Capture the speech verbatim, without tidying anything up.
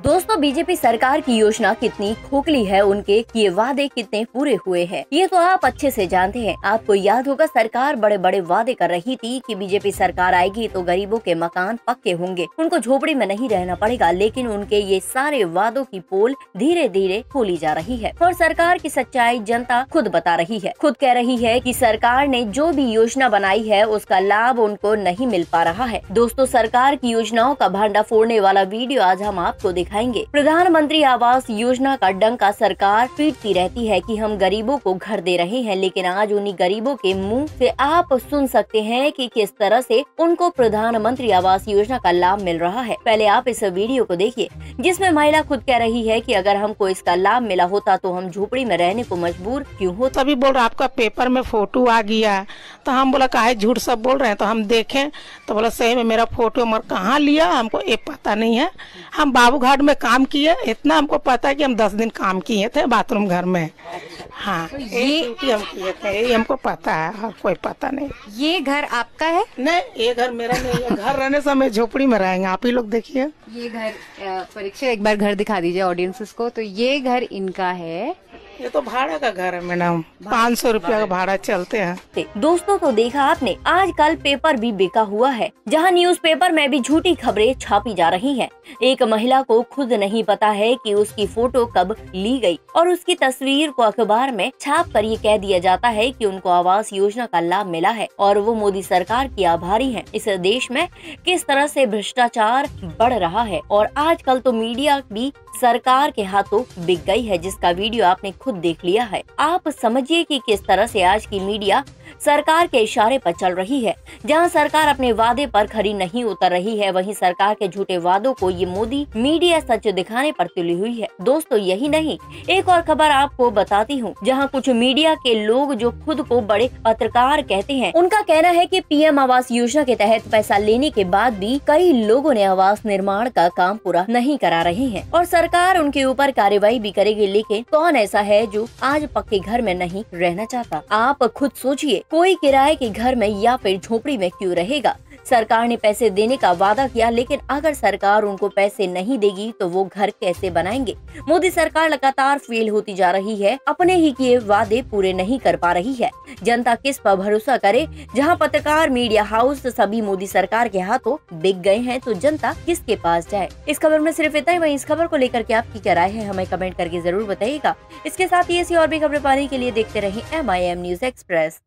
दोस्तों, बीजेपी सरकार की योजना कितनी खोखली है, उनके ये वादे कितने पूरे हुए हैं, ये तो आप अच्छे से जानते हैं। आपको याद होगा, सरकार बड़े बड़े वादे कर रही थी कि बीजेपी सरकार आएगी तो गरीबों के मकान पक्के होंगे, उनको झोपड़ी में नहीं रहना पड़ेगा। लेकिन उनके ये सारे वादों की पोल धीरे धीरे खोली जा रही है और सरकार की सच्चाई जनता खुद बता रही है। खुद कह रही है कि सरकार ने जो भी योजना बनाई है उसका लाभ उनको नहीं मिल पा रहा है। दोस्तों, सरकार की योजनाओं का भांडा फोड़ने वाला वीडियो आज हम आपको दिखाएंगे। प्रधानमंत्री आवास योजना का डंका सरकार पीटती रहती है कि हम गरीबों को घर दे रहे हैं, लेकिन आज उन्हीं गरीबों के मुंह से आप सुन सकते हैं कि किस तरह से उनको प्रधानमंत्री आवास योजना का लाभ मिल रहा है। पहले आप इस वीडियो को देखिए, जिसमें महिला खुद कह रही है कि अगर हमको इसका लाभ मिला होता तो हम झोपड़ी में रहने को मजबूर क्यों हो। तभी बोल रहा आपका पेपर में फोटो आ गया, तो हम बोला काहे झूठ सब बोल रहे हैं। तो हम देखें तो बोला सही में मेरा फोटो मर कहाँ लिया हमको ये पता नहीं है। हम बाबू घाट में काम किए, इतना हमको पता है कि हम दस दिन काम किए थे बाथरूम घर में। हाँ, तो ये हम किए थे, ये हमको पता है और कोई पता नहीं। ये घर आपका है? नहीं, ये घर मेरा नहीं है। घर रहने से हमें झोपड़ी में रहेंगे। आप ही लोग देखिए ये घर, परीक्षा एक बार घर दिखा दीजिए ऑडियंसेस को। तो ये घर इनका है। ये तो भाड़ा का घर है मैडम, पाँच सौ रुपया का भाड़ा चलते हैं। दोस्तों, तो देखा आपने, आजकल पेपर भी बिका हुआ है, जहां न्यूज़पेपर में भी झूठी खबरें छापी जा रही हैं। एक महिला को खुद नहीं पता है कि उसकी फोटो कब ली गई और उसकी तस्वीर को अखबार में छाप कर ये कह दिया जाता है कि उनको आवास योजना का लाभ मिला है और वो मोदी सरकार की आभारी हैं। इस देश में किस तरह से भ्रष्टाचार बढ़ रहा है और आजकल तो मीडिया भी सरकार के हाथों बिक गई है, जिसका वीडियो आपने खुद देख लिया है। आप समझिए कि किस तरह से आज की मीडिया सरकार के इशारे पर चल रही है। जहां सरकार अपने वादे पर खरी नहीं उतर रही है, वहीं सरकार के झूठे वादों को ये मोदी मीडिया सच दिखाने पर तुली हुई है। दोस्तों, यही नहीं, एक और खबर आपको बताती हूँ, जहां कुछ मीडिया के लोग जो खुद को बड़े पत्रकार कहते हैं, उनका कहना है कि पीएम आवास योजना के तहत पैसा लेने के बाद भी कई लोगों ने आवास निर्माण का काम पूरा नहीं करा रहे हैं और सरकार उनके ऊपर कार्रवाई भी करेगी। लेकिन कौन ऐसा है जो आज पक्के घर में नहीं रहना चाहता? आप खुद सोचिए, कोई किराए के घर में या फिर झोपड़ी में क्यों रहेगा? सरकार ने पैसे देने का वादा किया, लेकिन अगर सरकार उनको पैसे नहीं देगी तो वो घर कैसे बनाएंगे? मोदी सरकार लगातार फेल होती जा रही है, अपने ही किए वादे पूरे नहीं कर पा रही है। जनता किस पर भरोसा करे? जहां पत्रकार, मीडिया हाउस सभी मोदी सरकार के हाथों बिक गए हैं, तो जनता किसके पास जाए? इस खबर में सिर्फ इतना ही। वहीं इस खबर को लेकर के आपकी क्या राय है, हमें कमेंट करके जरूर बताइएगा। इसके साथ ही ऐसी और भी खबरें पाने के लिए देखते रहें M I M news express.